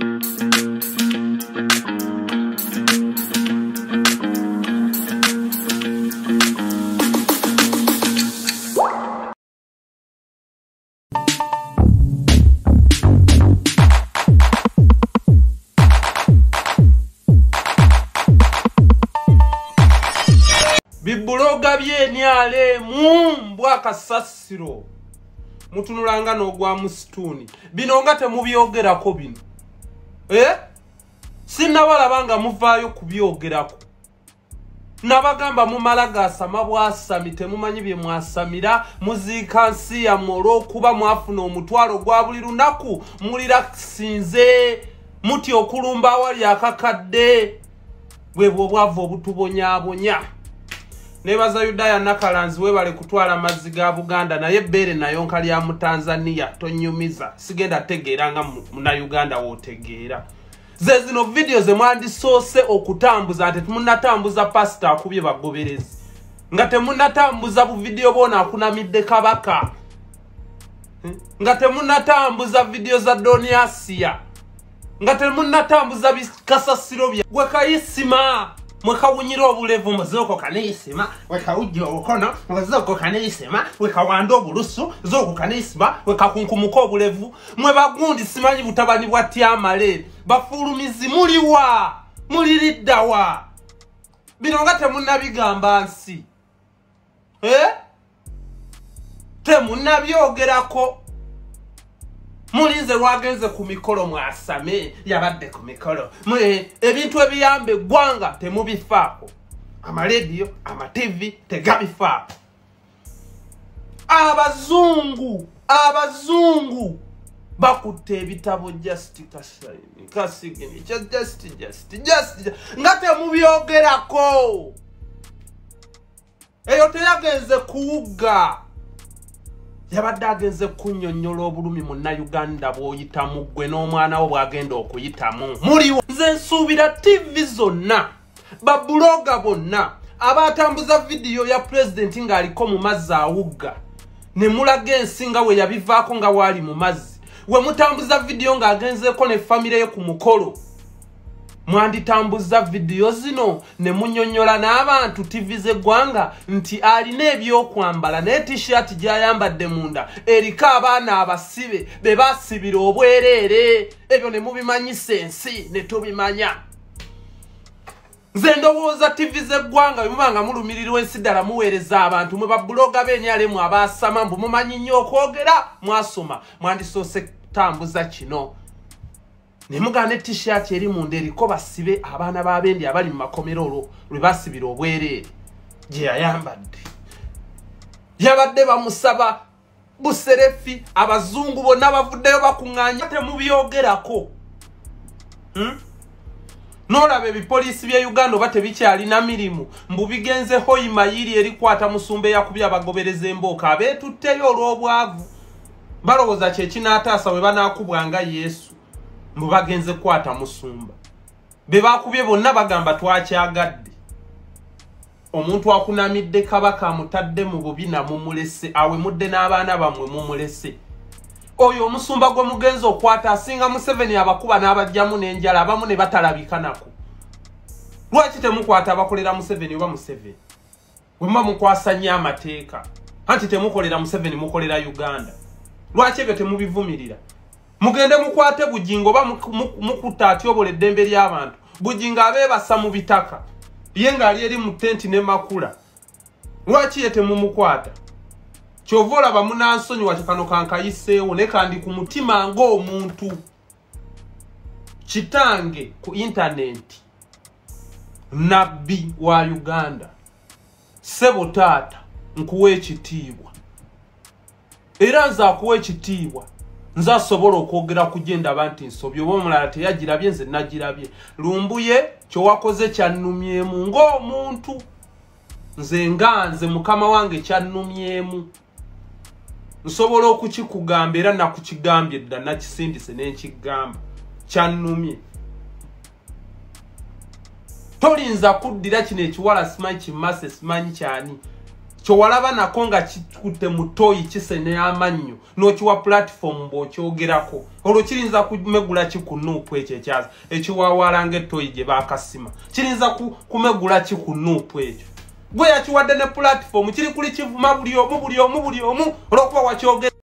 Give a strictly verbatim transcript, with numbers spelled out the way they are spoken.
Bibuloga byenyale mumbwa kasasiro mutunulanga n'ogwa musituni bino nga temubyogerako bino eh sinnabalabanga muvaayo kubyogerako nabagamba mumala gasama bwasami temumanyi bye mwasamira muziika nsi yammwe olw'okuba mwafuna omutwalo gwa buli lunaku mulirakisinze muti okulumba awali akakadde bwe bwobwavu obutubonyaabonya. Nebaza Yudaya Nakalanzi webale kutwala mazzi ga Buganda naye bere nayo nkali ya mu Tanzania tonyumiza sigenda tegeera nga muna Uganda wotegeera. Ze zino video ze mwandisose okutambuza ate tumunatambuza pastor akubye bagoberezi nga temunatambuza bu video bona akunamidde kabaka nga temunatambuza video za Doniasia nga temunatambuza bikasasiro bya gwekayisima mwekawunyira obulevu muzoko kaneisima wekawujja obukono muzoko kaneisima wekawanda obulusu zoko kaneisima wekakunkumuka obulevu mwe bagundi simanyi butabani bwatyamale bafulumizi muliwa muliriddawa bino nga temunnabigamba nsi eh temunnabyogerako mulinze lwagenze ku mikolo mwasame yabadde ku mikolo mwe ebintu ebiyambe gwanga temubifaako amaledio ama T V tegabifaako abazungu abazungu bakutte ebitabo just kasayini kasigini just just just just nga temubyogerako eyo teyagenze kuwuga yabadde agenze kunnyonnyola obulumi munna Uganda bw'oyitamu gwe n'omwana wo bw'agenda okuyitamu muliwo nze nsuubira T V zonna babuloga bonna abatambuza video ya president ng'aliko mu mazzi awugga ne mulaga ensi nga we yabivaako nga waali mu mazzi we mutambuza video ng'agenzeeko ne famire ye ku mukolo mwanditambuza video zino ne munnyonnyola n'abantu T V z'eggwanga nti alina ebyokwambala ne t-shirt gy'ayambadde munda eriko abaana abasibe be basibira obwereere ebyo ne mubimanyisa ensi ne tubimanya. Nze ndowooza T V z'eggwanga bimubanga mulumirirwa ensi ddala muweereza abantu mwe babuloga b'enyalemu abaasama mbu mumanyi nnyo okwogera mwasoma mwandisoose tambuza kino nemugane t-shirt eri munda eriko basibe abaana b'abendi abali mu makomero olwo lwe basibira obwereere gye yayambadde yabadde bamusaba buserefi abazungu bonna bavuddeyo bakuŋŋaanya temubyogerako hmm? N'olaba ebipoliisi bya Uganda oba tebikyalina mirimu mbu bigenze hoyima yiri erikwata musumba eyakubya abagobereza embooka abeetutteyo olw'obwavu balowooza kye kinaataasa we banaakubwanga Yesu mbu bagenze kwata musumba be bakubye bonna bagamba twakyagadde omuntu akunamidde kabaka amutadde mu bubina mumulese awe mudde n'abaana bamwe mumulese oyo omusumba gwe mugenzi okwata asinga Museveni abakuba n'abajjamu n'enjala abamu ne batalabikanaku lwaki temukwata abakolera Museveni oba Museveni wemma mukwasa nnyo amateeka anti temukolera Museveni mukolera Uganda lwaki ebyo temubivumirira mugende mukwate bujingo oba mukutta atyobola eddembe ly'abantu bujingo abeebasa mu bitaka ye ng'ali eri mu tenti ne makula lwaki ye temumukwata kyova olaba munansonyiwa kano kankayiseewo ne kandi ku mutima ng'omuntu kitange ku intaneti nabbi wa Uganda sebo taata nkuwa ekitiibwa era nze akuwa ekitiibwa nza sobola okwogera kugenda abantu nsobyo oba omulala teyagirabye nze nagirabye lumbuye kyowakoze kyannumyemu ng'omuntu nze nganze mukama wange kyannumyemu nsobola okukikugamba era nakukigambye dda nakisindise n'enkigamba kyannumye tolinza kuddira kino ekiwala simanyi kimase simanyi kyani kyo walaba nako nga kikutte mu toyi kisene amannyo n'okiwa platform bw'okyogerako olwo kirinza kumegula kikunuupu ekyo ekyaza ekiwawaala ng'ettoyi gye baakasima kirinza kumegula kikunuupu ekyo gwe yakiwadde ne platform kiri kuli kivuma buli omu buli omu buli omu olw'okuba wakyogera